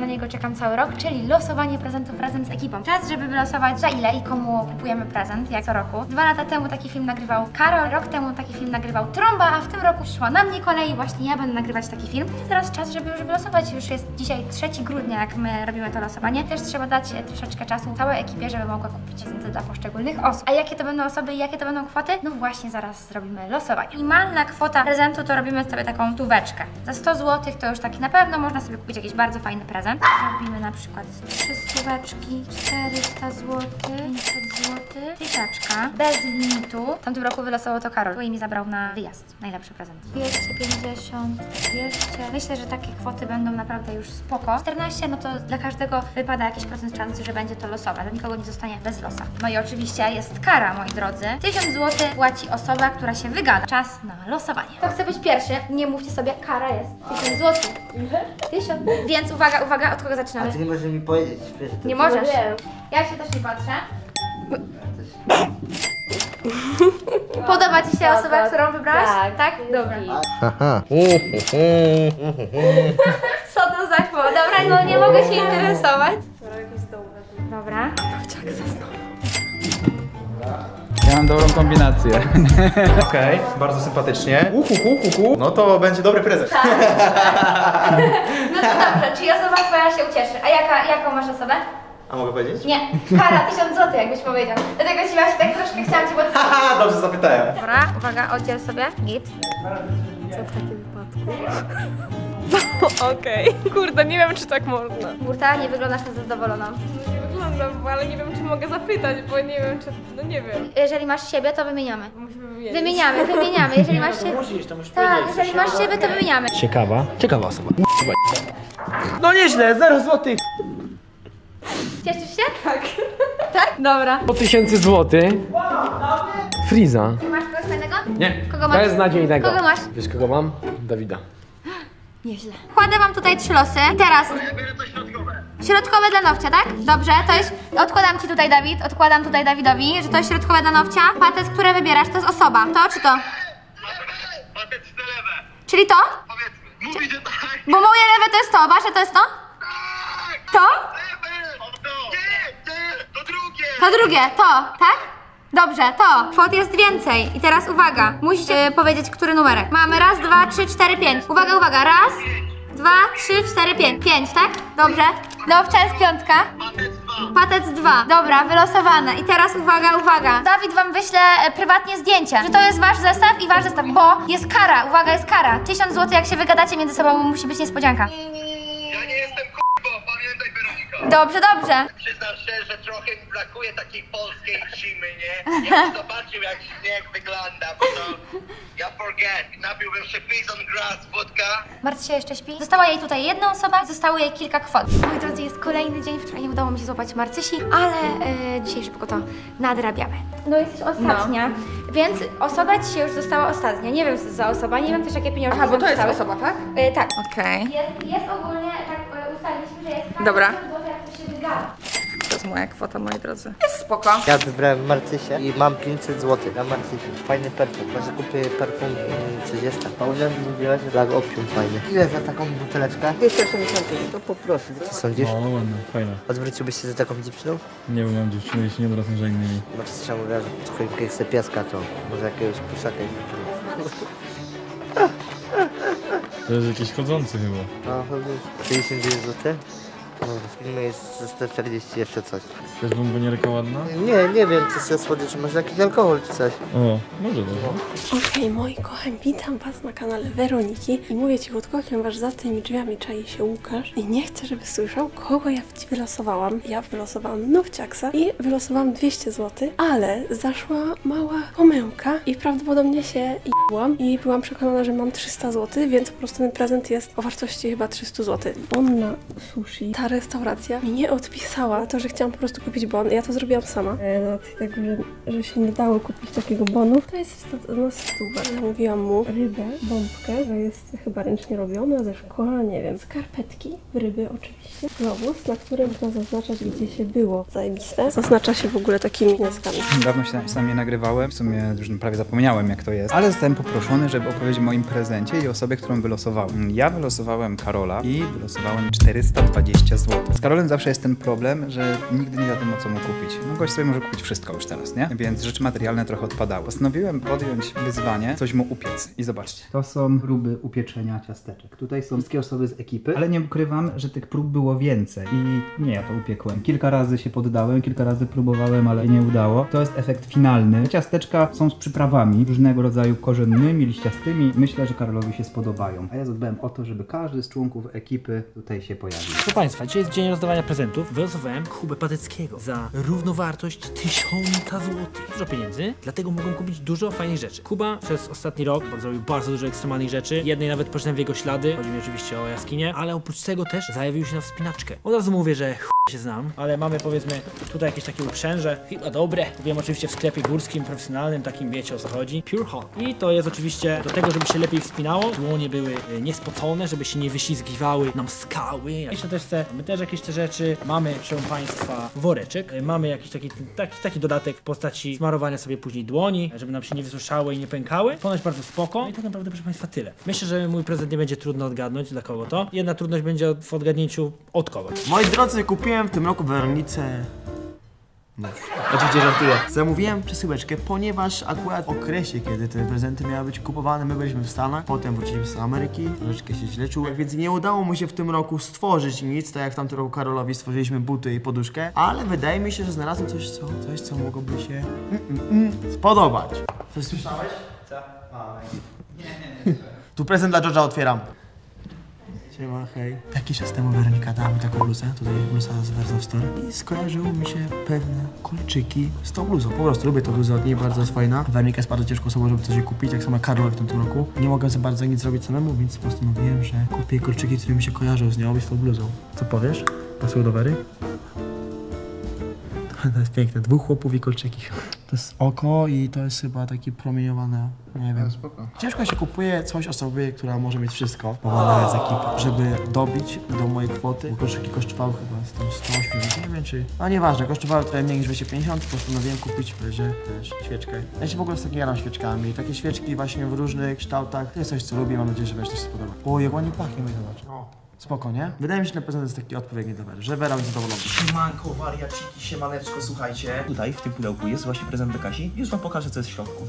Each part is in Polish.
niego czekam cały rok, czyli losowanie prezentów razem z ekipą. Czas, żeby wylosować za ile i komu kupujemy prezent, jak co roku. 2 lata temu taki film nagrywał Karol, rok temu taki film nagrywał Trąba, a w tym roku przyszła na mnie kolej, właśnie ja będę nagrywać taki film. I teraz czas, żeby już wylosować. Już jest dzisiaj 3 grudnia, jak my robimy to losowanie. Też trzeba dać troszeczkę czasu całej ekipie, żeby mogła kupić prezenty dla poszczególnych osób. A jakie to będą osoby i jakie to będą kwoty? No właśnie, zaraz zrobimy losowanie. Minimalna kwota prezentu to robimy sobie taką stóweczkę. Za 100 zł to już taki na pewno można sobie kupić jakiś bardzo fajny prezent. Robimy na przykład 3 stóweczki, 400 zł, 500 zł, tysiaczka, bez limitu. W tamtym roku wylosował to Karol, bo i mi zabrał na wyjazd. Najlepszy prezent. 250, 200. Myślę, że takie kwoty będą naprawdę już spoko. 14, no to dla każdego wypada jakiś procent szansy, że będzie to losowe. Dla nikogo nie zostanie bez losa. No i oczywiście jest kara, moi drodzy. 1000 zł płaci osoba, która się wygada. Czas na losowanie. Kto chce być pierwszy? Nie mówcie sobie, kara jest 1000 zł. 1000. Więc uwaga, uwaga, od kogo zaczynamy? A ty nie możesz mi powiedzieć. Wiesz, Nie możesz. Ja się też nie patrzę. Podoba ci się osoba, którą wybrałaś? Tak. Tak? Dobra. Aha. Co to za chło? Dobra, no nie mogę się interesować. Dobra. Ja mam dobrą kombinację. Okej, bardzo sympatycznie. No to będzie dobry prezent. Tak. No to dobrze, czyli osoba twoja się ucieszy. A jaką masz osobę? A mogę powiedzieć? Nie, kara 1000 zł, jakbyś powiedział. Dlatego ci właśnie tak troszkę chciałam cię podpowiedzieć. Haha, dobrze zapytałem. Dobra, uwaga, oddziel sobie. Git. Co w takim wypadku? Okej. Kurde, nie wiem, czy tak można. Burta, nie wyglądasz na zadowoloną. Nie wyglądam, ale nie wiem, czy mogę zapytać, bo nie wiem, czy... No nie wiem. Jeżeli masz siebie, to wymieniamy. Musimy wymienić. Wymieniamy. Jeżeli masz siebie... Musisz, to musisz Tak, jeżeli masz siebie, to wymieniamy. Ciekawa osoba. No nieźle, 0 zł. Cieszysz się? Tak. Tak? Dobra. 1000 zł. Friza. Masz kogoś fajnego? Nie. Kogo masz? Beznadziejnego. Kogo masz? Wiesz kogo mam? Dawida. Nieźle. Kładę wam tutaj 3 losy. I teraz... Środkowe dla Nowcia, tak? Dobrze, to jest... Odkładam ci tutaj, Dawid. Odkładam tutaj Dawidowi, że to jest środkowe dla Nowcia. Patec, które wybierasz, to jest osoba. To czy to? Patec te lewe. Czyli to? Powiedzmy. Mówi, że tak. Bo moje lewe to jest to, wasze to jest to? To? Lewe. To. Nie, to drugie. To drugie, to, tak? Dobrze, to. Kwot jest więcej. I teraz uwaga. Musicie powiedzieć, który numerek. Mamy raz, 2, 3, 4, 5. Uwaga, uwaga. Raz, 2, 3, 4, 5. 5, tak? Dobrze. Nowcia jest 5. Patec 2. Patec 2. Dobra, wylosowane. I teraz uwaga, uwaga. Dawid wam wyśle prywatnie zdjęcie, że to jest wasz zestaw i wasz zestaw, bo jest kara. Uwaga, jest kara. 1000 zł, jak się wygadacie między sobą, musi być niespodzianka. Ja nie jestem k***bo, pamiętaj Weronika. Dobrze, dobrze. Przyznam szczerze, że trochę mi brakuje takiej polskiej zimy, nie? Ja bym zobaczył jak śnieg wygląda, bo to... Ja forget. Napiłbym się Peace on Grass, wódka. Marcia jeszcze śpi. Została jej tutaj jedna osoba, zostało jej kilka kwot. Moi drodzy, jest kolejny dzień. Wczoraj nie udało mi się złapać Marcysi, ale dzisiaj szybko to nadrabiamy. No jesteś ostatnia, więc osoba ci się już została ostatnia. Nie wiem co za osoba, nie wiem też jakie pieniądze. Aha, bo to jest zostały. osoba, tak? Tak. Okej. Jest ogólnie, tak ustaliliśmy, że jest Dobra. 1000 zł, jak to się wygada. To jest moja kwota, moi drodzy. Jest spoko. Ja wybrałem Marcysię i mam 500 zł na Marcysię. Fajny perfum. Może kupię perfum 30. Paulina mówiła, że tak opium fajny. Ile za taką buteleczkę? 280. To poproszę. Co sądzisz? No ładne, fajne. Odwróciłbyś się za taką dziewczyną? Nie wiem, mam dziewczynę i się nie obracam za innymi. Marcysia mówiła, że pod choinkę chce pieska, to może jakiegoś puszaka i To jest jakiś chodzący chyba. no, 59 zł. No, w filmie jest za 140 jeszcze coś. Jakaś bombonierka ładna? Nie wiem, co sobie słodyczy, może jakiś alkohol czy coś. O, może to. Okej, moi kochani, witam was na kanale Weroniki i mówię cichutko, ponieważ za tymi drzwiami czai się Łukasz i nie chcę, żeby słyszał, kogo ja wylosowałam. Ja wylosowałam Nowciaksa i wylosowałam 200 zł, ale zaszła mała pomyłka i prawdopodobnie się jebłam i byłam przekonana, że mam 300 zł, więc po prostu ten prezent jest o wartości chyba 300 zł. Onna Sushi, ta restauracja mi nie odpisała to, że chciałam po prostu kupić bon. Ja to zrobiłam sama. Z racji tego, że się nie dało kupić takiego bonu, to jest na stówę. Zamówiłam mu rybę, bombkę, że jest chyba ręcznie robiona, ze szkła, nie wiem. Skarpetki, ryby oczywiście. Globus, na którym można zaznaczać, gdzie się było. Zajebiste. Zaznacza się w ogóle takimi gniazdkami. Dawno się sam nie nagrywałem, w sumie już prawie zapomniałem jak to jest, ale zostałem poproszony, żeby opowiedzieć o moim prezencie i osobie, którą wylosowałem. Ja wylosowałem Karola i wylosowałem 420 zł. zł. Z Karolem zawsze jest ten problem, że nigdy nie wiadomo, co mu kupić. No gość sobie może kupić wszystko już teraz, nie? Więc rzeczy materialne trochę odpadały. Postanowiłem podjąć wyzwanie, coś mu upiec. I zobaczcie. To są próby upieczenia ciasteczek. Tutaj są wszystkie osoby z ekipy, ale nie ukrywam, że tych prób było więcej. I nie ja to upiekłem. Kilka razy się poddałem, kilka razy próbowałem, ale nie udało. To jest efekt finalny. Ciasteczka są z przyprawami różnego rodzaju korzennymi, liściastymi. Myślę, że Karolowi się spodobają. A ja zadbałem o to, żeby każdy z członków ekipy tutaj się pojawił. Proszę Państwa, dzisiaj jest dzień rozdawania prezentów. Wylosowałem Kubę Pateckiego za równowartość 1000 złotych. Dużo pieniędzy, dlatego mogłem kupić dużo fajnych rzeczy. Kuba przez ostatni rok zrobił bardzo dużo ekstremalnych rzeczy. Jednej nawet poszedłem w jego ślady. Chodzi mi oczywiście o jaskinię, ale oprócz tego też zajawił się na wspinaczkę. Od razu mówię, że się znam, ale mamy powiedzmy tutaj jakieś takie uprzęże, chyba dobre. Kupiłem oczywiście w sklepie górskim, profesjonalnym, takim wiecie o co chodzi. Pure Hot. I to jest oczywiście do tego, żeby się lepiej wspinało. Dłonie były niespocone, żeby się nie wyślizgiwały nam skały. Jeszcze też mamy też jakieś te rzeczy. Mamy, proszę Państwa, woreczek. Mamy jakiś taki dodatek w postaci smarowania sobie później dłoni, żeby nam się nie wysuszały i nie pękały. Ponoć bardzo spoko. I tak naprawdę, proszę Państwa, tyle. Myślę, że mój prezent nie będzie trudno odgadnąć, dla kogo to. Jedna trudność będzie w odgadnięciu od kogo. Moi drodzy, kupiłem w tym roku Weronice... Oczywiście żartuję. Zamówiłem przesyłeczkę, ponieważ akurat w okresie, kiedy te prezenty miały być kupowane, my byliśmy w Stanach, potem wróciliśmy z Ameryki, troszeczkę się źle czułem, więc nie udało mu się w tym roku stworzyć nic, tak jak w tamtym roku Karolowi stworzyliśmy buty i poduszkę, ale wydaje mi się, że znalazłem coś, co mogłoby się spodobać. Coś słyszałeś? Co? Nie. Tu prezent dla George'a otwieram. Siema, hej. Jakiś czas temu Weronika dała mi taką bluzę, tutaj bluza z Verso Store i skojarzyły mi się pewne kolczyki z tą bluzą. Po prostu lubię tą bluzę od niej, bardzo jest fajna. Weronika jest bardzo ciężką osobą, żeby coś jej kupić, jak sama Karol w tym roku. Nie mogłem za bardzo nic zrobić samemu, więc postanowiłem, że kupię kolczyki, które mi się kojarzą z nią i z tą bluzą. Co powiesz? Pasują do Wery? To jest piękne, 2 chłopów i kolczyki. To jest oko i to jest chyba takie promieniowane, nie wiem. Ciężko się kupuje coś osobie, która może mieć wszystko, bo ma nawet z ekipy, żeby dobić do mojej kwoty, bo kolczyki kosztowały chyba 108, nie wiem czy... No nieważne, kosztowały trochę mniej niż 250, postanowiłem kupić też świeczkę. Ja się w ogóle z takim jaram świeczkami, takie świeczki właśnie w różnych kształtach. To jest coś, co lubię, mam nadzieję, że Wam też się spodoba. O, jak ładnie pachnie, zobacz. Spoko, nie? Wydaje mi się, że ten prezent jest taki odpowiedni do Wery, że Wera będzie zadowolona. Siemanko, wariaciki, siemaneczko, słuchajcie. Tutaj, w tym pudełku jest właśnie prezent do Kasi. Już wam pokażę, co jest w środku.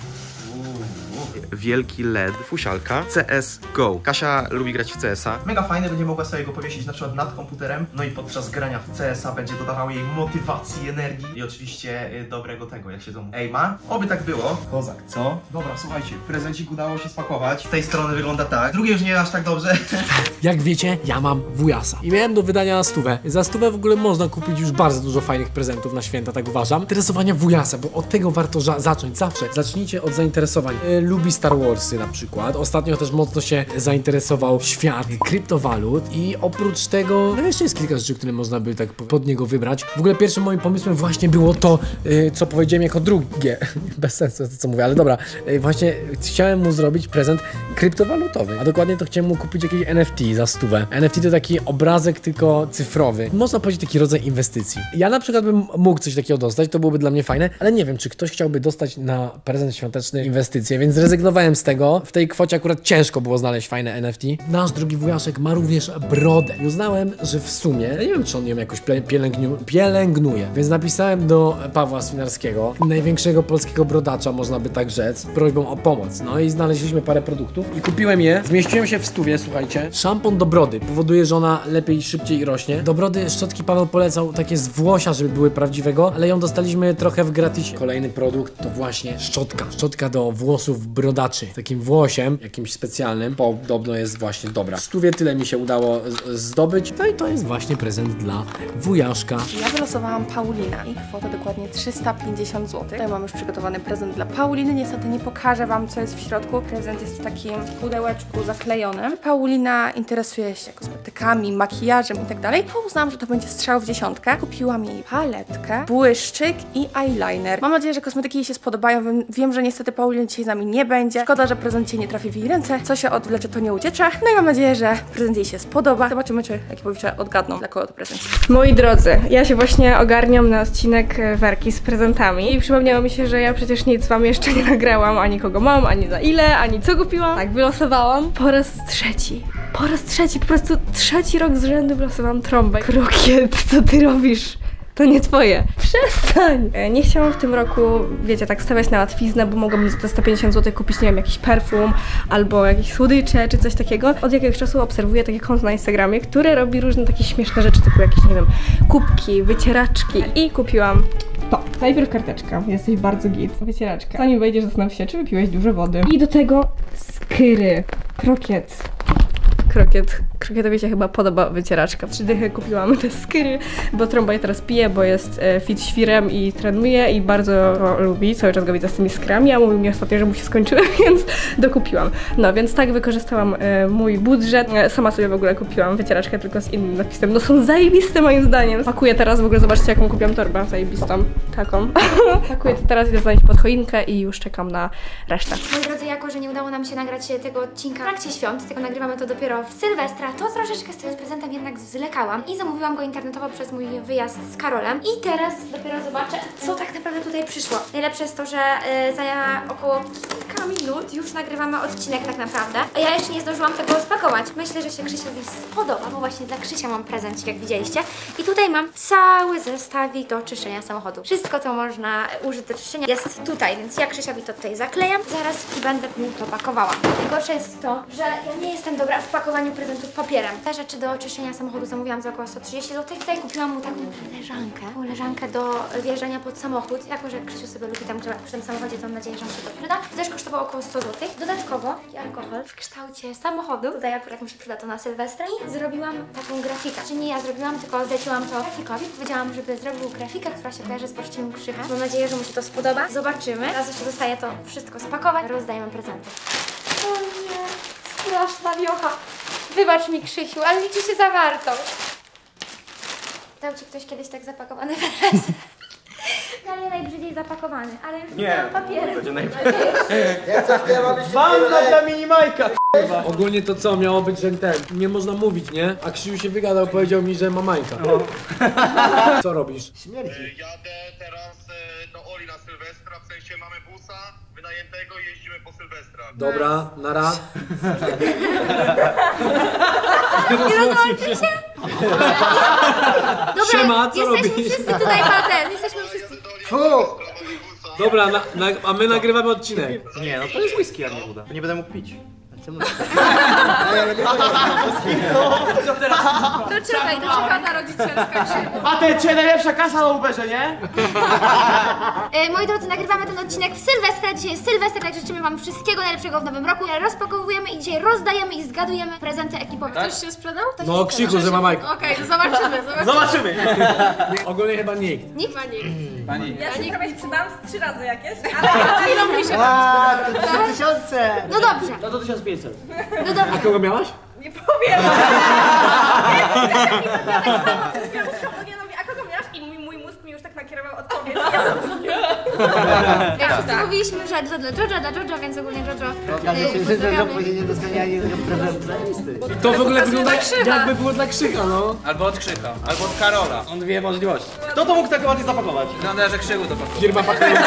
Wielki LED, fusialka, CS GO. Kasia lubi grać w CS-a. Mega fajny, będzie mogła sobie go powiesić na przykład nad komputerem. No i podczas grania w CS-a będzie dodawał jej motywacji, energii i oczywiście dobrego tego, jak się to mówi, aima. Oby tak było. Kozak, co? Dobra, słuchajcie, prezencik udało się spakować. Z tej strony wygląda tak, z drugiej już nie aż tak dobrze. Jak wiecie, ja mam wujasa i miałem do wydania 100. Za 100 w ogóle można kupić już bardzo dużo fajnych prezentów na święta, tak uważam. Interesowania wujasa, bo od tego warto zacząć zawsze. Zacznijcie od zainteresowań. Lubi Star Warsy na przykład. Ostatnio też mocno się zainteresował świat kryptowalut i oprócz tego no jeszcze jest kilka rzeczy, które można by tak pod niego wybrać. W ogóle pierwszym moim pomysłem właśnie było to, co powiedziałem jako drugie. Bez sensu to, co mówię, ale dobra. Właśnie chciałem mu zrobić prezent kryptowalutowy, a dokładnie to chciałem mu kupić jakieś NFT za 100. NFT to taki obrazek tylko cyfrowy. Można powiedzieć taki rodzaj inwestycji. Ja na przykład bym mógł coś takiego dostać, to byłoby dla mnie fajne, ale nie wiem, czy ktoś chciałby dostać na prezent świąteczny inwestycje, więc zrezygnowałem z tego. W tej kwocie akurat ciężko było znaleźć fajne NFT. Nasz drugi wujaszek ma również brodę. I uznałem, że w sumie, nie wiem, czy on ją jakoś pielęgnuje, więc napisałem do Pawła Swinarskiego, największego polskiego brodacza, można by tak rzec, z prośbą o pomoc. No i znaleźliśmy parę produktów i kupiłem je. Zmieściłem się w 100, słuchajcie. Szampon do brody powoduje, że ona lepiej, szybciej rośnie. Do brody szczotki Paweł polecał takie z włosia, żeby były prawdziwego, ale ją dostaliśmy trochę w gratisie. Kolejny produkt to właśnie szczotka. Szczotka do włosów brodaczy. Z takim włosiem, jakimś specjalnym. Podobno jest właśnie dobra. W 100 tyle mi się udało zdobyć. No i to jest właśnie prezent dla wujaszka. Ja wylosowałam Paulinę i kwotę dokładnie 350 zł. Tutaj mam już przygotowany prezent dla Pauliny. Niestety nie pokażę Wam, co jest w środku. Prezent jest w takim pudełeczku zaklejonym. Paulina interesuje się kosmetykami, makijażem i tak dalej. To uznałam, że to będzie strzał w dziesiątkę. Kupiłam jej paletkę, błyszczyk i eyeliner. Mam nadzieję, że kosmetyki jej się spodobają. Wiem, że niestety Paulina dzisiaj z nami nie będzie. Szkoda, że prezent dzisiaj nie trafi w jej ręce. Co się odwlecze, to nie uciecze. No i mam nadzieję, że prezent jej się spodoba. Zobaczymy, czy Jakipowicze odgadną, dla kogo to prezent. Moi drodzy, ja się właśnie ogarniam na odcinek Werki z prezentami i przypomniało mi się, że ja przecież nic Wam jeszcze nie nagrałam, ani kogo mam, ani za ile, ani co kupiłam. Tak, wylosowałam po raz trzeci Po raz trzeci, po prostu 3. rok z rzędu wylosowałam trąbę. Krokiet, co ty robisz? To nie twoje. Przestań! Nie chciałam w tym roku, wiecie, tak stawiać na łatwiznę, bo mogłabym za te 150 zł kupić, nie wiem, jakiś perfum albo jakieś słodycze czy coś takiego. Od jakiegoś czasu obserwuję takie konto na Instagramie, które robi różne takie śmieszne rzeczy, typu jakieś, nie wiem, kubki, wycieraczki i kupiłam to. Najpierw karteczka. Jesteś bardzo git. Wycieraczka. Zanim wejdziesz, zastanów się, czy wypiłeś dużo wody. I do tego skyry. Krokiet. Krokietowi się chyba podoba wycieraczka. 3 dychy kupiłam te skyry, bo trąba je teraz pije, bo jest fit świrem i trenuje i bardzo go lubi. Cały czas go widzę z tymi skrami, a mówił mi ostatnio, że mu się skończyły, więc dokupiłam. No, więc tak wykorzystałam mój budżet. Sama sobie w ogóle kupiłam wycieraczkę, tylko z innym napisem. No są zajebiste moim zdaniem. Pakuję teraz, w ogóle zobaczcie, jaką kupiłam torbę. Zajebistą. Taką. Pakuję to teraz, idę zanieść pod choinkę i już czekam na resztę. Moi drodzy, jako że nie udało nam się nagrać tego odcinka w trakcie świąt, tylko nagrywamy to dopiero w Sylwestra, to troszeczkę z tym prezentem jednak zwlekałam i zamówiłam go internetowo przez mój wyjazd z Karolem. I teraz dopiero zobaczę, co tak naprawdę tutaj przyszło. Najlepsze jest to, że za około kilka minut już nagrywamy odcinek tak naprawdę, a ja jeszcze nie zdążyłam tego spakować. Myślę, że się Krzysiowi spodoba, bo właśnie dla Krzysia mam prezencik, jak widzieliście. I tutaj mam cały zestawik do czyszczenia samochodu. Wszystko, co można użyć do czyszczenia, jest tutaj, więc ja Krzysiowi to tutaj zaklejam zaraz i będę mu to pakowała. Najgorsze jest to, że ja nie jestem dobra w pakowaniu prezentów papierem. Te rzeczy do czyszczenia samochodu zamówiłam za około 130 zł. Tutaj kupiłam mu taką leżankę do wjeżdżania pod samochód. Jako, że Krzysiu sobie lubi tam grzebać przy tym samochodzie, to mam nadzieję, że mu się to przyda. To też kosztowało około 100 zł. Dodatkowo alkohol w kształcie samochodu. Tutaj akurat mi się przyda to na Sylwestra. I zrobiłam taką grafikę. Czy nie ja zrobiłam, tylko zleciłam to grafikowi. Powiedziałam, żeby zrobił grafikę, która się kojarzy z Poczciwym Krzychem. Mam nadzieję, że mu się to spodoba. Zobaczymy. Teraz jeszcze zostaje to wszystko spakować. Rozdajemy prezenty. O nie, straszna wiocha. Wybacz mi, Krzysiu, ale liczy się zawartość. Dał ci ktoś kiedyś tak zapakowany prezent? Ja nie najbrzydziej zapakowany, ale już nie mam papieru. Banda dla minimajka, k***wa. Ogólnie to co, miało być, że ten, nie można mówić, nie? A Krzysiu się wygadał, powiedział mi, że ma Majka. Co robisz? Śmierdzi. Jadę teraz do Oli na Sylwestra, w sensie mamy busa wynajętego i jeździmy po Sylwestra. Dobra, nara. Nie rozłączy się? Dobra, Siema, co jesteśmy robisz? wszyscy tutaj, Pater, jesteśmy wszyscy. Dobra, a my nagrywamy odcinek. Nie, no to jest whisky, a nie woda. Nie będę mógł pić. To czekaj na rodzicielska krzywa. A to jest najlepsza kasa na Uberze, nie? Moi drodzy, nagrywamy ten odcinek w Sylwestra. Dzisiaj jest Sylwester, tak życzymy wam wszystkiego najlepszego w nowym roku. Rozpakowujemy i dzisiaj rozdajemy i zgadujemy prezenty ekipowe. Ktoś się sprzedał? No Krzychu, że ma Majka. Okej, to zobaczymy. Zobaczymy. Ogólnie chyba nikt. Nikt ma nikt. Pani. Ja się prawie sprzedałam z 3 razy jakieś, ale Ile mi się To 3000! No dobrze. No to 1500. No dobrze. A kogo miałaś? nie powiem. A kogo miałaś? I mój mózg mi już tak nakierował odpowiedź. Jak wszyscy mówiliśmy, że dla Jojo, więc ogólnie Jojo. Jojo później nie dostanie ani jednego prezentu. To w ogóle wygląda jakby było dla Krzycha, no. Albo od Krzycha, albo od Karola. On dwie możliwości. Kto to mógł tak ładnie zapakować? Wygląda, że Krzychu to pakuje. Firma pakująca.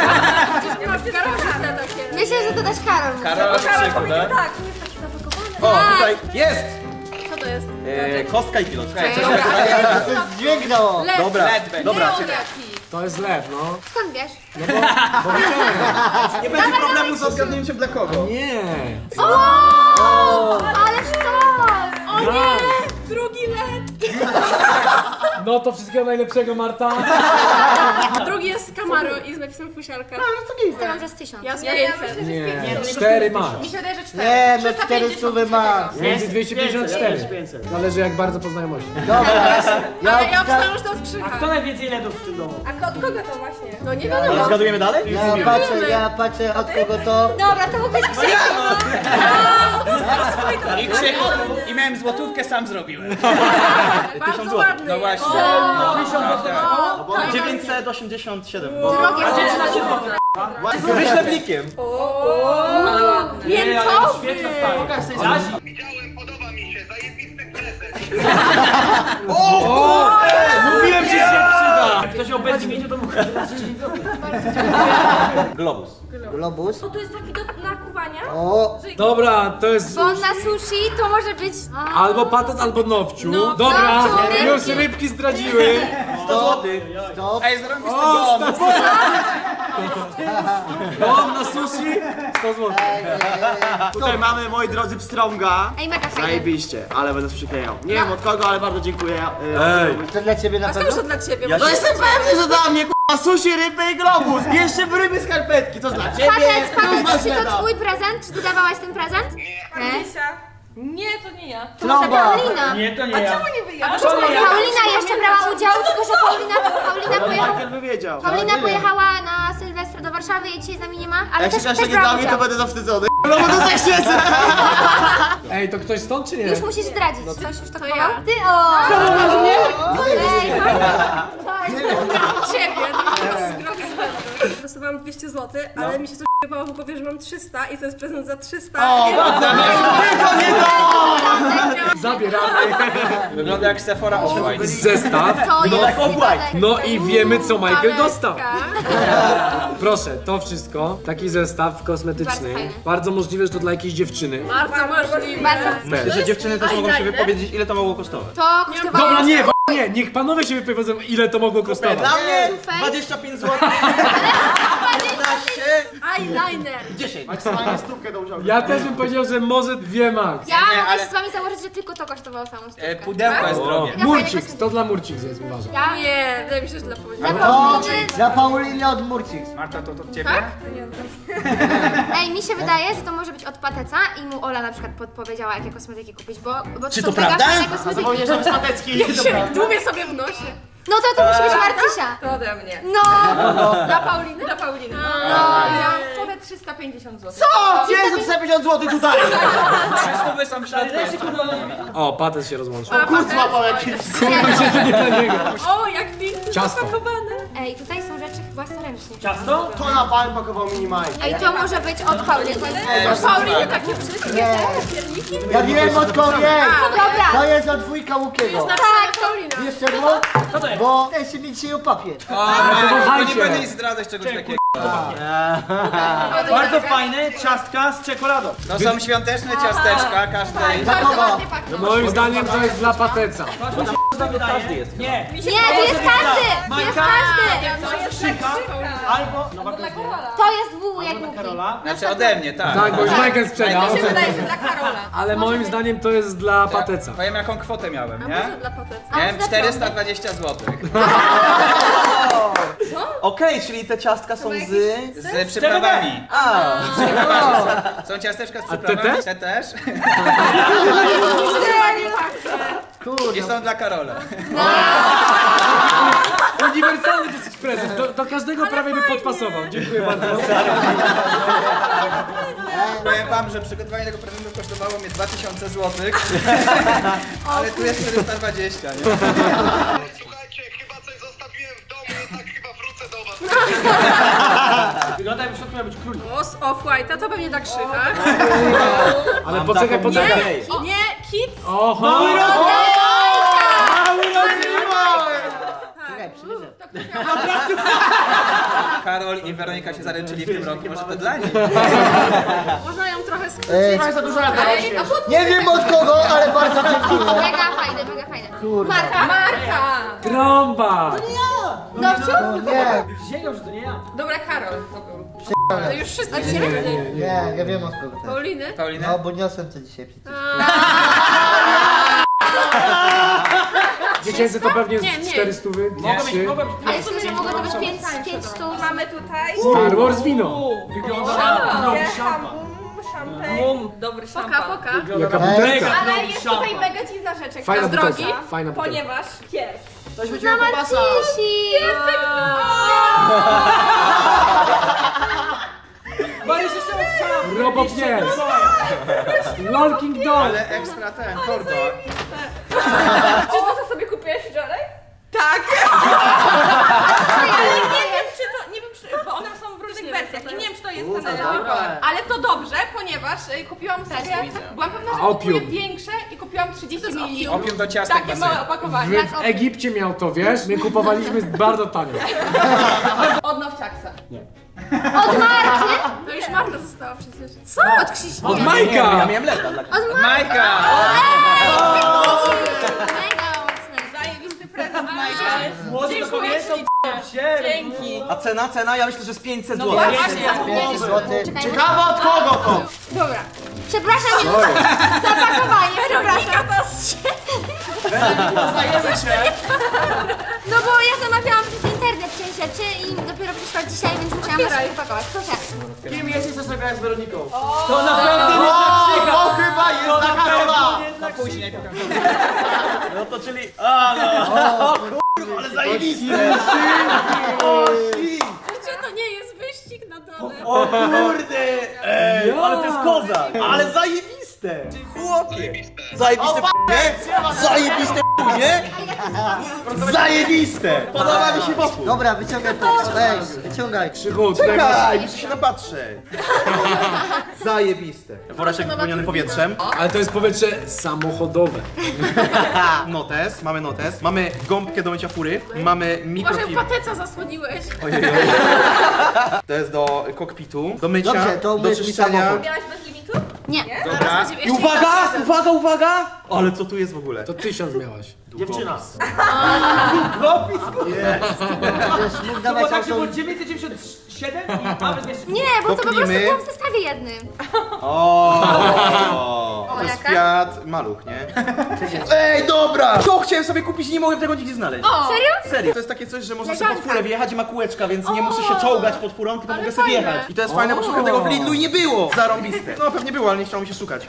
Myślę, że to też Karol. Karol od Krzychu, tak? Tak, to jest taki zapakowany. O, tutaj jest! Co to jest? Kostka i pilot. Dźwięknął! Dobra, To jest lew, no. Skąd wiesz? Nie będzie problemu z odgadnięciem dla kogo. Nie. O! Ależ to! O nie! Drugi led. No to wszystkiego najlepszego, Marta. Drugi jest z Camaro i z napisem Fusialka. To mam, że z 1000. Ja z 500. Nie, 4 masz. Mi się wydaje, że 4. Nie, no 400 ma. Między 254. Zależy jak bardzo po znajomości. Dobra, Ale ja obstawiam, że to od Krzycha. Kto najwięcej ledów w tym domu? A od kogo to właśnie? No nie wiadomo. Zgadujemy dalej? ja patrzę od kogo to. Dobra, to mógł być Krzysiu. I Krzychu. I miałem złotówkę, sam zrobiłem. Bardzo ładny. No właśnie. 987. Drogie są. Wyślę blikiem. Miętowy. Widziałem, podoba mi się, zajebisty prezent. Mówiłem, że się przyda. ktoś obecnie mieć, to mógł Globus. Globus. O, to jest taki do nakuwania? O! Dobra, to jest... Bo na sushi to może być... Albo patet, albo nowciu. No, Dobra, nowciu, już rybki zdradziły. 100 zł. Stop. Ej, zrobisz to Gon na sushi, 100 zł. Tutaj mamy, moi drodzy, pstrąga. Ej, mega fajne. Zajebiście, ale będę przyklejał. Nie wiem od kogo, ale bardzo dziękuję. To dla ciebie na pewno? To dla ciebie. No jestem pewny, że dla mnie, k***a, sushi, rybę i globus. Jeszcze w ryby skarpetki, to dla ciebie. Patec, czy to twój prezent? Czy ty dawałaś ten prezent? Nie. Nie, to nie ja. To może Paulina. Nie, to nie A ja. czemu nie wyjadłaś? Paulina jeszcze brała udział, tylko że Michael by wiedział. Paulina pojechała na Sylwestra do Warszawy i dzisiaj z nami nie ma, ale Jak się też jeszcze nie brała da mi, to udział. będę zawstydzony. No bo to tak świecę. Ej, to ktoś stąd czy nie? Już musisz zdradzić. Ktoś już to ja. kupował? Ty, o! Ciebie. Dostawałam 200 zł, ale mi się coś wypało, bo powie, że mam 300 i to jest prezent za 300. Tylko nie to! Zabieramy. Wygląda jak Sephora Off-White. Zestaw. To jest No i wiemy, co Michael Paletka. dostał. Proszę, to wszystko. Taki zestaw kosmetyczny. Bardzo fajny. Bardzo możliwe, że to dla jakiejś dziewczyny. Bardzo możliwe. Bardzo. Myślę, że dziewczyny też mogą się wypowiedzieć, ile to mogło kosztować. To kosztowało... Dobra, nie, niech panowie się wypowiedzą, ile to mogło kosztować. Dla mnie Face. 25 zł. 15. Eyeliner. 10. Maksymalnie stówkę do udziału. Ja też bym powiedział, że może 2 max. Ja mogę się z wami założyć, że tylko to kosztowało samą stówkę. Pudełko jest drogie. Murcik, to dla Murcik jest, uważam. Ja? Nie, wydaje mi się, że dla Pauliny. Dla Pauliny. Dla Pauliny od Murcik. Marta, to od ciebie? Ej, mi się wydaje, że to może być od Pateca i mu Ola na przykład podpowiedziała, jakie kosmetyki kupić, bo Czy są to prawda? mega fajne A kosmetyki. zapomniesz, że patecki. Dłubię sobie w nosie. No to musi być Marcysia. To ode mnie. No! Dla Pauliny? Dla Pauliny. No. Ja mam kwotę 350 zł. Co? Gdzie jest 150 zł tutaj? 300 są w środku. O, patent się rozłączył. Kurs łapał jakiś. Nie dla niego. O, jak pięknie Ciasto. zapakowane. Ej, tutaj są rzeczy własnoręcznie. Ciasto? To na pan pakował minimajki. Ej, to może być od Pauliny. Od Pauliny takie wszystkie te pierniki. Ja wiem od kogo jest. Dobra. To jest od wujka Łukiego. Tak, Paulina. Wiesz czemu? Bo ten się mi dzisiaj upapier. Nie będę jej zdradzać czegoś takiego. Bardzo fajne ciastka z czekoladą. To są świąteczne ciasteczka, każdej. Dla kogo? Moim zdaniem to jest dla Pateca. Każdy jest. Nie. Nie, tu jest każdy! Tu jest każdy! To jest Albo Nowa To jest W jak Łuki. Karola. Znaczy ode mnie, tak. Tak, bo już Michael sprzedał. Mi się wydaje, że dla Karola. Ale moim zdaniem to jest dla Pateca. Powiem jaką kwotę miałem, nie? Może dla Pateca. Miałem 420 zł. Okej, czyli te ciastka są Z przyprawami. Są ciasteczka z te przyprawami, też? te też. Kurde. I są dla Karola. Uniwersalny dosyć prezent. Do każdego prawie by podpasował. Dziękuję bardzo. Powiem wam, że przygotowanie tego prezentu kosztowało mnie 2000 zł. Ale tu jest 420, nie? Słuchajcie, chyba coś zostawiłem w domu, jednak chyba wrócę do was. Wygląda jakby w środku miał być królik. O, z Off-White'a to pewnie tak krzycha. Ale poczekaj. Nie, Kids. Oho! Czekaj, przybliżę. Karol i Weronika się zaręczyli w tym roku, może to dla nich. Można ją trochę skrócić. Ej, Za dużo lat nie wiem od kogo, ale bardzo dziękuję. Mega fajne, mega fajne. Kurde. Marka! Trąba! Nowciu? Nie, Przysięgam, że to nie ja. Dobra, Karol to był. To już wszystkie nie, ja wiem od kogo to jest. Pauliny? Paulina? No, bo niosłem to dzisiaj przecież. 1000 to pewnie Nie, z nie. 400, Mogę 3. mieć problem. Ale w sumie mogło to być 500. Mamy tutaj Star Wars wino. Wygląda jak szampan. dobry szampan. Poka. Jaka Ej, butelka. Ale jest tutaj mega dziwna rzecz, Fajna z drogi, butelka. Fajna butelka. ponieważ jest. Coś Dla Marcysi! Mariusz jeszcze sam. Robot nie. Lolking Dog. Ale ekstra ten, torba. Czy to sobie kupiłeś wczoraj? Tak! Ale nie wiem, czy to, bo one są w różnych wersjach i nie wiem, czy to jest ten kolor. Ale to dobrze, ponieważ kupiłam sobie, byłam pewna, że kupuję większe i kupiłam 30 ml. Opium do ciastek. Takie małe opakowanie. W Egipcie miał to, wiesz? My kupowaliśmy bardzo tanio. Od Nowciaksa. Nie. Od Marty? No już Marta została przecież. Co? Od Krzyśka. Od Majka! Ja miałem lepka. Od Majka! Mega mocne. Zajebisty prezent, Majka. Młodzi to pamiętą, Dzięki. A cena? Ja myślę, że z 500 No zł. właśnie. 5 zł. Ciekawe od kogo to? Dobra. Przepraszam za pakowanie, przepraszam. No bo ja zamawiałam przez internet część rzeczy i dopiero przyszła dzisiaj, więc musiałam to pakować. Proszę. Kim jesteś, co sobie z Weroniką? To naprawdę nie dla Krzyka. O, chyba jest To ta na Karola! pewno nie dla Później. No to czyli... O kurwa, ale zajebiste! O, To nie jest wyścig na dole. O kurde! Ej, ale to jest kozak! Ale zajebiste! Chłopie! Zajebiste nie? Zajebiste nie? Zajebiste! Podoba mi się wokół! Dobra, wyciągaj to. Weź, wyciągaj. Krzychu, Czekaj, muszę się napatrzeć. Zajebiste. Woreczek wypełniony powietrzem. ale to jest powietrze samochodowe. Notes, mamy notes. Mamy gąbkę do mycia fury. Mamy Może mikrofilm. pateca zasłoniłeś. To jest do kokpitu, do mycia, Dobrze, to do myć mi czyszczenia. samochód. Miałaś bez limitu? Nie. Dobra. I uwaga! Ale co tu jest w ogóle? To 1000 miałaś. Dziewczyna. Będziesz mógł To dawać było tak, że auto... było 997 i mamy 200. Nie, bo to po prostu Dopnijmy. było w zestawie jednym. To jest jaka? Fiat Maluch, nie? Ej, dobra! To chciałem sobie kupić i nie mogę tego nigdzie znaleźć. Serio? Serio. To jest takie coś, że można sobie pod Leżanka. furę wjechać i ma kółeczka, więc nie muszę się czołgać pod furą, tylko mogę sobie fajne. wjechać. I to jest fajne, bo szukam tego w Lidlu i nie było. Zarąbiste. No pewnie było, ale nie chciało mi się szukać.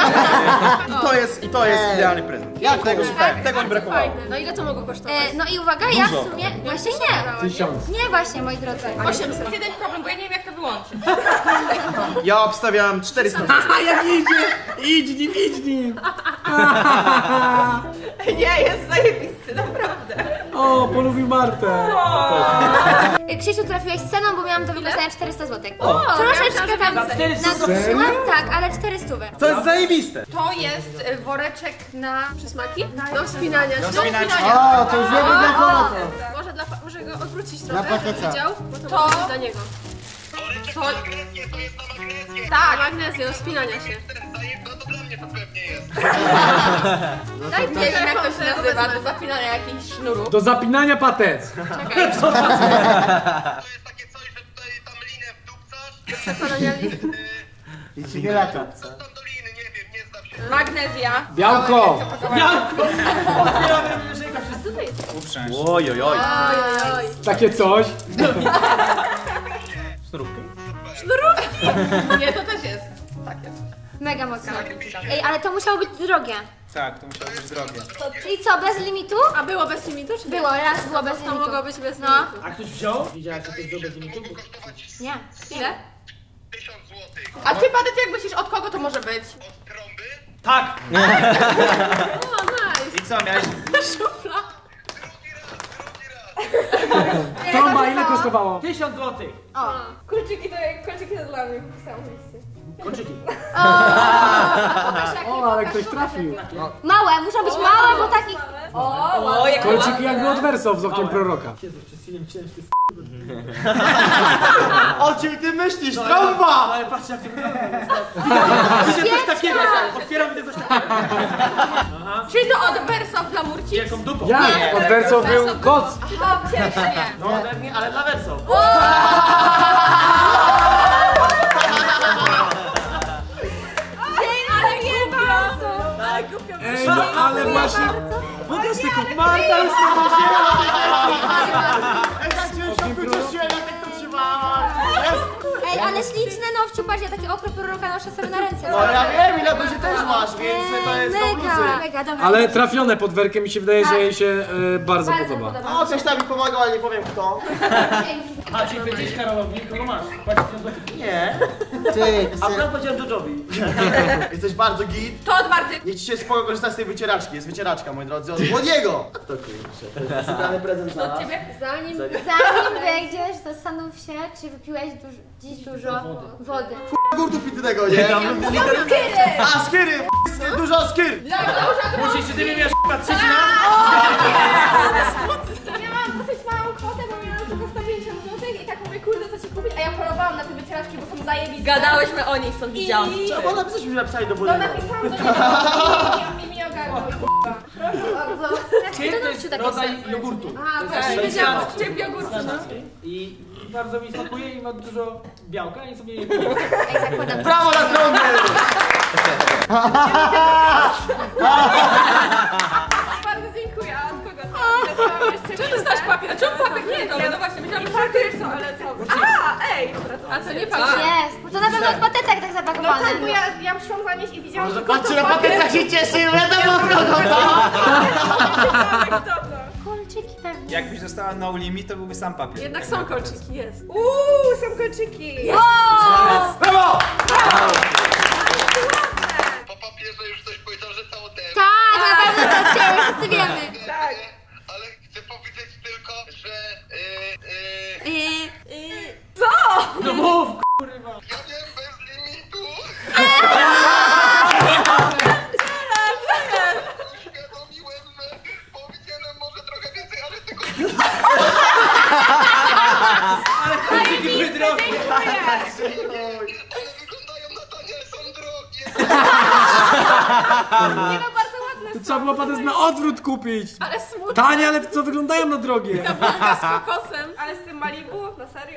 I to jest idealny prezent. Jak Tego szukałem, tego mi brakowało. No ile to mogło kosztować? No i uwaga, ja w sumie... Właśnie nie. 1000. Nie właśnie, moi drodzy. 800. Jeden problem, bo ja nie wiem jak to wyłączyć. Ja obstawiam 400. A jak idzie? Idź nim! Nie, jest zajebisty, naprawdę. O, polubił Martę. Krzysiu, trafiłeś z ceną, bo miałam do wykorzystania 400 zł. O, Troszeczkę tam za 400 nadużyłam, tak, ale 400. To jest zajebiste. To jest woreczek na przysmaki? Do wspinania się. O, to już wiemy dla kogo to. Może go odwrócić Dla trochę. pateca. Widział? To dla niego. Woreczek na magnesję, to jest na magnesję. Tak, magnesję, do wspinania się. No to dla mnie to pewnie jest. Tak, nie wiem jak to się nazywa, do zapinania jakichś sznurów. Do zapinania patec. Czekaj. To jest takie coś, że tutaj tam linę wdupcasz. I ci nie lata. Co tam do liny, nie wiem, nie znam się. Magnezja. Białko. Otwieramy myszejka wszyscy. Uprzęść. Oj, oj, oj. Oj. Takie coś. Nie, to też jest. Mega mocno. Ej, ale to musiało być drogie. Tak, to musiało być drogie. Czyli co, bez limitu? A było bez limitu, czy nie? Było, raz było bez To limitu. mogło być bez No. limitu. A ktoś wziął? Widziałaś, że ktoś wziął bez limitu? Nie. Ile? 1000 złotych. A ty, Patec, jak myślisz, od kogo to może być? Od trąby? Tak! O, nice. I co, miałeś? Szufla. Trąba ile kosztowało? 1000 złotych. O, kulczyki to dla mnie. Kolczyki. O, ale ktoś trafił. Małe, muszą być małe, bo takich... O, jak Kolczyki jakby od Wersow z okiem proroka. Jezu, przez chwilę myślałem, że to jest O czym ty myślisz? Trąba! Ale patrzcie jak to wygląda. Widzę coś takiego. Otwieram, widzę coś takiego. Czyli to od Wersow dla Murci? Wielką dupą. Jak? Od Wersow był koc. Aha, ciężkie. No ode mnie, ale dla wersów. Ale głupio. Ej, no ale właśnie... Pokaż tylko. Marta już to Ej, ale śliczne nowciu, patrz, ja takie okry proroka noszę sobie na ręce. No ja wiem, ile buzi też masz, więc to jest do bluzy. Mega, dobra. Ale trafione pod werkę mi się wydaje, że jej się bardzo podoba. O, coś tam mi pomagał, ale nie powiem kto. A, czyli powiedziałeś Karolowi, kogo masz? Nie. Ty, Akurat powiedziałem George'owi. Jesteś bardzo git. To od Marty. Niech ci się spoko korzystać z tej wycieraczki. Jest wycieraczka, moi drodzy, od młodiego. To kurczę. Szukany prezent dla nas. Zanim wejdziesz, zastanów się, czy wypiłeś dziś dużo wody. Gurtu pitnego, nie? A, skyry! Dużo skyr! Musisz się tymi miałeś trzeci Ja mam dosyć małą kwotę, bo miałam tylko 150 zł i tak mówię, kurde, co ci kupić? A ja polowałam na te wycieraczki, bo są zajebiste. Gadałyśmy o nich, stąd widziałam. Trzeba napisać, mi napisali do No wody. napisałam do niego i mi ogarnął. Proszę bardzo. Czyli to jest rodzaj jogurtu. A, tak, wiedziałam, czym jogurt. I bardzo mi smakuje i ma dużo białka i sobie je Brawo na trąbę! Bardzo dziękuję, a od kogo to? Czemu znasz papier? Czemu papier nie? No właśnie, myślałam, że papier są, ale co? A, ej! A to nie papier. Jest, bo to na pewno od patecek tak No zapakowane. tak, bo ja szłam zanieść i widziałam, że Patrzcie, na patecach się cieszy, wiadomo od kogo to! Kolczyki pewnie. Jakbyś dostała no limit, to byłby sam papier. Jednak są kolczyki, jest. Są kolczyki. Brawo! Po papierze już ktoś powiedział, że cały ten. Tak, na pewno to chciałem, wszyscy wiemy. Tak. Ale chcę powiedzieć tylko, że... Co? No mów, Ja wiem, bez limitu. Uświadomiłem, że powiedziałem może trochę więcej, ale tylko... ale kolczyki wydrogi. One wyglądają na tanie, ale są drogie. Nie no, bardzo ładne To są. trzeba było potem na odwrót kupić. Ale smutne. Tanie, ale co wyglądają na drogie. Ta wódka z kokosem. Ale z tym Malibu? Na serio?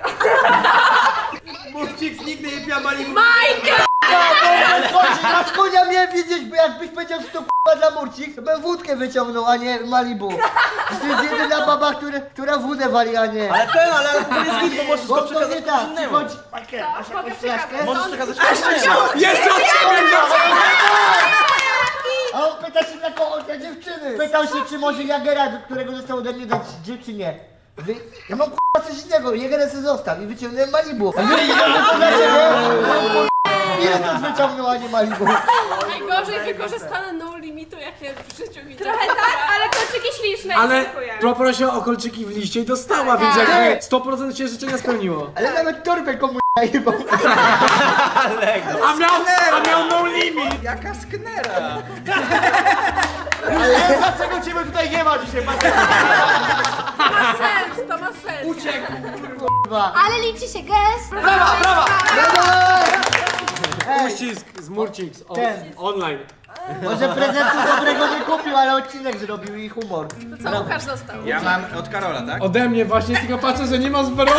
Mówcik nigdy nie pija Malibu. Majka! Na konia miałem wiedzieć, bo jakbyś powiedział, że to k***a dla Murcik, to bym wódkę wyciągnął, a nie Malibu. To jest jedyna baba, która wódę wali, a nie. Ale to jest git, bo możesz Bo go to przekazać nie tak, komuś innemu. przychodzi... Masz jakąś flaszkę? Możesz przekazać komuś innemu. Jeszcze od ciebie! A on pyta się dla dziewczyny. Pytał się, czy może Jagera, którego dostał ode mnie dać czy nie. Ja mam k***a coś innego, Jagera sobie zostaw i wyciągnąłem Malibu. A nie to dla ciebie? Ile to wyciągnął, a nie Malibu? Najgorzej wykorzystane no limitu, jakie w życiu widziałam. Trochę tak, ale kolczyki śliczne. Ale poprosiła o kolczyki w liście i dostała, więc jakby 100% się życzenia spełniło. Ale nawet torbę komuś najebał. A miał no limit! Jaka sknera! Ale dlaczego ciebie tutaj nie ma dzisiaj, Patryk? Ma sens, to ma sens. Uciekł. Ale liczy się gest. Brawa, brawa! Uścisk z Murciks Ten. online. Może prezentu dobrego nie kupił, ale odcinek zrobił i humor. To co Łukasz dostał? Ja mam od Karola, tak? Ode mnie właśnie, tylko patrzę, że nie ma zberowy.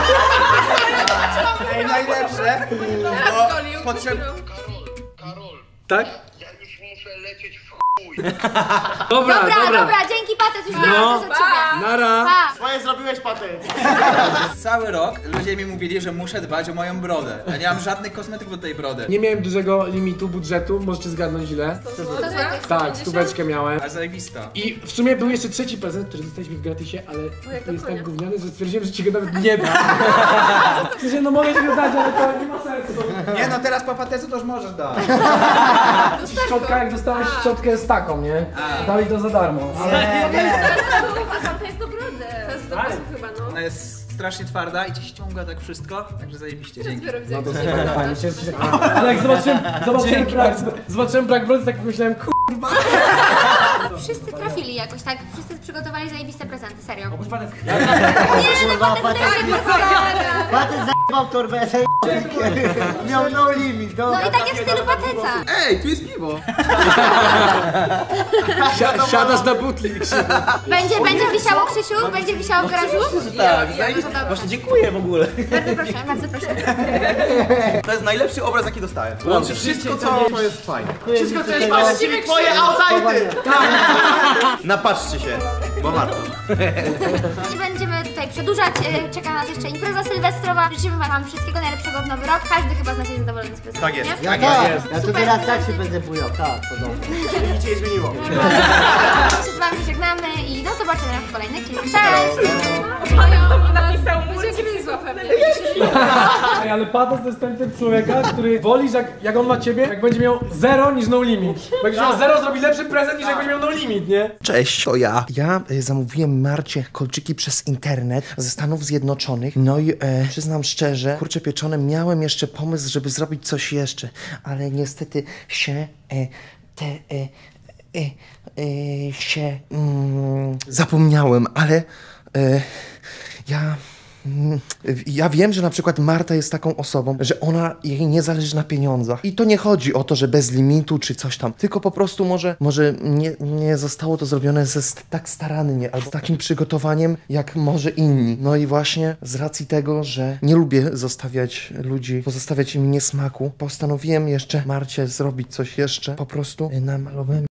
Ej, najlepsze! Teraz golił. Karol, Tak? ja już muszę lecieć w chuj. Dobra, Dobra, dzięki Patec, już nie ma co od ciebie. Nara. Pa. Swoje zrobiłeś, Patryk. Cały rok ludzie mi mówili, że muszę dbać o moją brodę. Ja nie mam żadnych kosmetyków do tej brody. Nie miałem dużego limitu budżetu, możecie zgadnąć ile? Tak, stóweczkę miałem. A zajebista. I w sumie był jeszcze trzeci prezent, który dostaliśmy w gratisie, ale to jest tak gówniany, że stwierdziłem, że ci go nawet nie da. W sensie, no mogę ci go dać, ale to nie ma sensu. Nie no, teraz po patecu to już możesz dać. Szczotka, jak dostałeś szczotkę z taką, nie? Dali to za darmo. Uważam, to jest do brody. To jest do włosów chyba, no. Ona jest strasznie twarda i ci ściąga tak wszystko, także zajebiście, dzięki. No to super, fajnie się. Ale jak zobaczyłem brak brody, tak myślałem, kurwa. Wszyscy trafili jakoś, tak? Wszyscy przygotowali zajebiste prezenty, serio. Oprócz Patec. Patec zajebał torbę, miał no limit. No i takie w stylu Pateca. Ej, tu jest piwo! Siadasz na butli. Będzie wisiało, Krzysiu? Będzie wisiało w garażu? Tak, zajebiste. Właśnie dziękuję w ogóle. Bardzo proszę, bardzo proszę. To jest najlepszy obraz, jaki dostałem. Łączy wszystko, co... To jest fajne. Wszystko, co jest właściwie twoje outside. Napatrzcie się, bo warto. Nie będziemy tutaj tutaj przedłużać. Czeka nas jeszcze impreza sylwestrowa. Życzymy wam wszystkiego najlepszego w nowy rok. Każdy chyba z nas jest zadowolony z prezentu. Tak jest. Nie? Ja to teraz tak się będę bujał, tak, podobnie. Nic się nie zmieniło. Się z wami żegnamy i do zobaczenia w kolejnych filmach. Cześć! Ej, ale Patos to jest ten typ człowieka, który wolisz jak on ma ciebie, jak będzie miał 0 niż no limit. Bo jak miał 0, zrobi lepszy prezent niż jak będzie miał no limit, nie? Cześć, to ja. Ja zamówiłem Marcie kolczyki przez internet ze Stanów Zjednoczonych. No i przyznam szczerze, kurczę pieczone, miałem jeszcze pomysł, żeby zrobić coś jeszcze, ale niestety się zapomniałem, ale ja wiem, że na przykład Marta jest taką osobą, że jej nie zależy na pieniądzach. I to nie chodzi o to, że bez limitu czy coś tam, tylko po prostu może nie zostało to zrobione tak starannie albo z takim przygotowaniem, jak może inni. No i właśnie z racji tego, że nie lubię pozostawiać im niesmaku, postanowiłem jeszcze Marcie zrobić coś jeszcze. Po prostu namalowałem